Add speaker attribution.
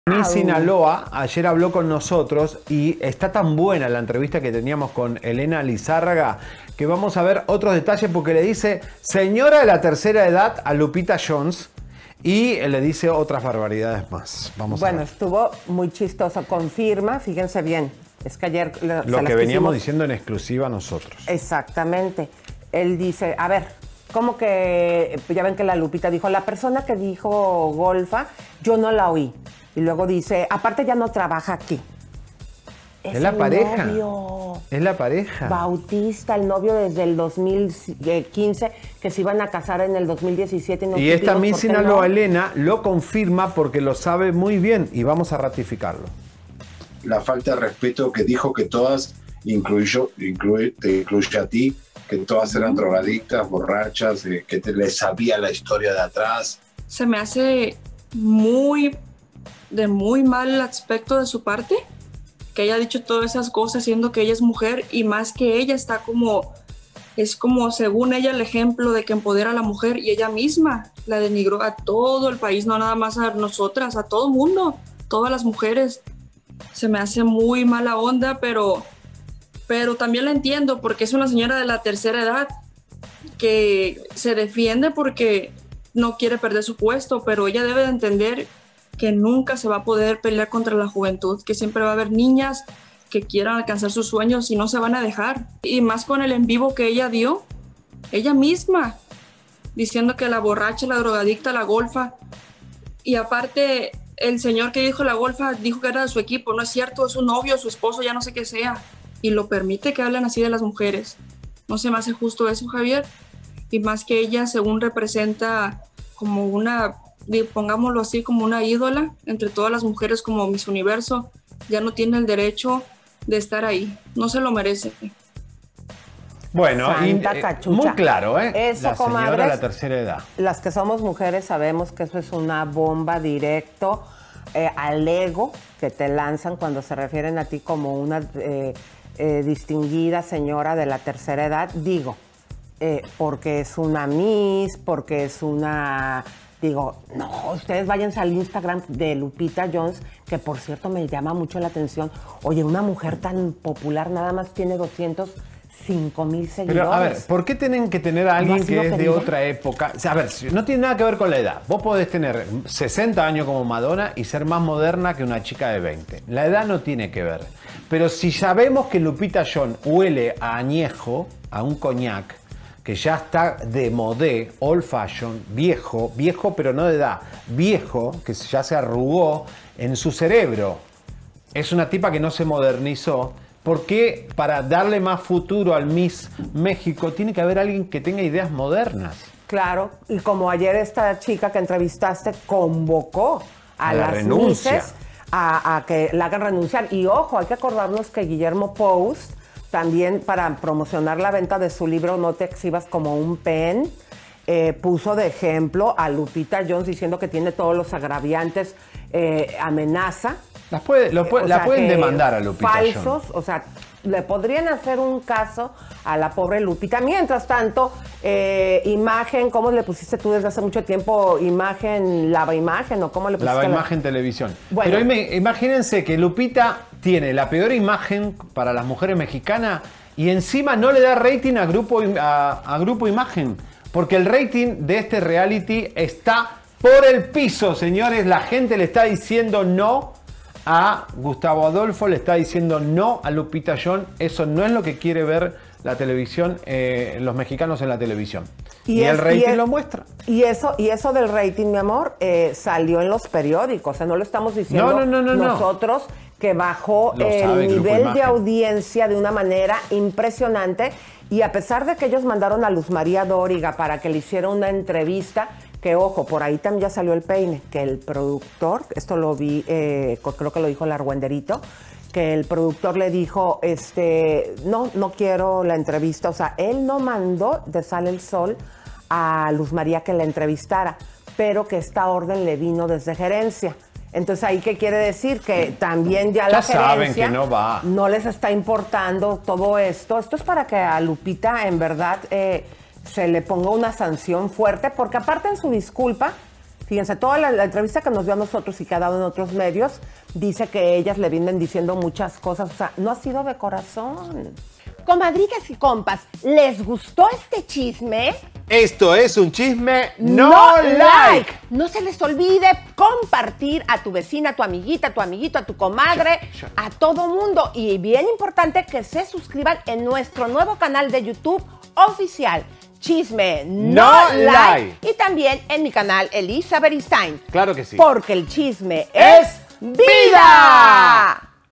Speaker 1: Mi Sinaloa ayer habló con nosotros y está tan buena la entrevista que teníamos con Elena Lizárraga que vamos a ver otros detalles porque le dice señora de la tercera edad a Lupita Jones y le dice otras barbaridades más. Vamos a ver.
Speaker 2: Estuvo muy chistoso. Confirma, fíjense bien, es que ayer...
Speaker 1: Lo que veníamos diciendo en exclusiva nosotros.
Speaker 2: Exactamente. Él dice, a ver, ¿cómo que...? Ya ven que la Lupita dijo, la persona que dijo golfa, yo no la oí. Y luego dice, aparte ya no trabaja aquí.
Speaker 1: Es la pareja.
Speaker 2: Novio.
Speaker 1: Es la pareja.
Speaker 2: Bautista, el novio desde el 2015, que se iban a casar en el 2017.
Speaker 1: Y esta Miss Sinaloa, Elena, lo confirma porque lo sabe muy bien y vamos a ratificarlo.
Speaker 3: La falta de respeto que dijo que todas, te incluye a ti, que todas eran drogadictas, borrachas, que les sabía la historia de atrás.
Speaker 4: Se me hace de muy mal aspecto de su parte que haya dicho todas esas cosas siendo que ella es mujer y más que ella es como según ella el ejemplo de que empodera a la mujer y ella misma la denigró a todo el país, no nada más a nosotras, a todo el mundo, todas las mujeres. Se me hace muy mala onda, pero también la entiendo porque es una señora de la tercera edad que se defiende porque no quiere perder su puesto, pero ella debe de entender que nunca se va a poder pelear contra la juventud, que siempre va a haber niñas que quieran alcanzar sus sueños y no se van a dejar. Y más con el en vivo que ella dio, ella misma, diciendo que la borracha, la drogadicta, la golfa. Y aparte, el señor que dijo la golfa dijo que era de su equipo. No es cierto, es su novio, su esposo, ya no sé qué sea. Y lo permite que hablen así de las mujeres. No se me hace justo eso, Javier. Y más que ella, según representa como una... pongámoslo así, como una ídola entre todas las mujeres como Miss Universo, ya no tiene el derecho de estar ahí, no se lo merece.
Speaker 1: Bueno, muy claro, ¿eh?
Speaker 2: Eso,
Speaker 1: la
Speaker 2: comadres,
Speaker 1: señora de la tercera edad.
Speaker 2: Las que somos mujeres sabemos que eso es una bomba directo al ego que te lanzan cuando se refieren a ti como una distinguida señora de la tercera edad. Digo, porque es una Miss, porque es una... Digo, no, ustedes váyanse al Instagram de Lupita Jones, que por cierto me llama mucho la atención. Oye, una mujer tan popular nada más tiene 205,000 seguidores.
Speaker 1: Pero a ver, ¿por qué tienen que tener a alguien que es de otra época? O sea, a ver, no tiene nada que ver con la edad. Vos podés tener 60 años como Madonna y ser más moderna que una chica de 20. La edad no tiene que ver. Pero si sabemos que Lupita Jones huele a añejo, a un coñac, que ya está de modé, old fashion, viejo pero no de edad, viejo, que ya se arrugó en su cerebro. Es una tipa que no se modernizó. ¿Por qué para darle más futuro al Miss México tiene que haber alguien que tenga ideas modernas?
Speaker 2: Claro, y como ayer esta chica que entrevistaste convocó a las Misses a que la hagan renunciar. Y ojo, hay que acordarnos que Guillermo Pous, también para promocionar la venta de su libro No te exhibas como un pen, puso de ejemplo a Lupita Jones diciendo que tiene todos los agraviantes, amenaza.
Speaker 1: La pueden demandar a Lupita
Speaker 2: falsos,
Speaker 1: Jones.
Speaker 2: O sea, le podrían hacer un caso a la pobre Lupita. Mientras tanto, imagen, ¿cómo le pusiste tú desde hace mucho tiempo? Imagen, lava imagen, ¿o cómo le pusiste?
Speaker 1: Lava imagen televisión.
Speaker 2: Bueno.
Speaker 1: Pero imagínense que Lupita tiene la peor imagen para las mujeres mexicanas y encima no le da rating a Grupo Imagen, porque el rating de este reality está por el piso, señores. La gente le está diciendo no a Gustavo Adolfo, le está diciendo no a Lupita Jones. Eso no es lo que quiere ver la televisión, los mexicanos en la televisión. Y el rating lo muestra.
Speaker 2: Y eso del rating, mi amor, salió en los periódicos. O sea, no lo estamos diciendo nosotros, que bajó el nivel de audiencia de una manera impresionante. Y a pesar de que ellos mandaron a Luz María Dóriga para que le hiciera una entrevista, que ojo, por ahí también ya salió el peine, que el productor, esto lo vi, creo que lo dijo el Argüenderito, que el productor le dijo, no quiero la entrevista. O sea, él no mandó de Sale el Sol a Luz María que la entrevistara, pero que esta orden le vino desde gerencia. Entonces, ¿ahí qué quiere decir? Que también ya la gerencia
Speaker 1: saben que
Speaker 2: no les está importando todo esto. Esto es para que a Lupita, en verdad, se le ponga una sanción fuerte, porque aparte en su disculpa, Fíjense, toda la entrevista que nos dio a nosotros y que ha dado en otros medios, dice que ellas le vienen diciendo muchas cosas. O sea, no ha sido de corazón. Comadritas y compas, ¿les gustó este chisme?
Speaker 1: Esto es un chisme no like.
Speaker 2: No se les olvide compartir a tu vecina, a tu amiguita, a tu amiguito, a tu comadre, a todo mundo. Y bien importante que se suscriban en nuestro nuevo canal de YouTube oficial, Chisme No Like. Y también en mi canal, Elisa Beristain.
Speaker 1: Claro que sí.
Speaker 2: Porque el chisme es vida.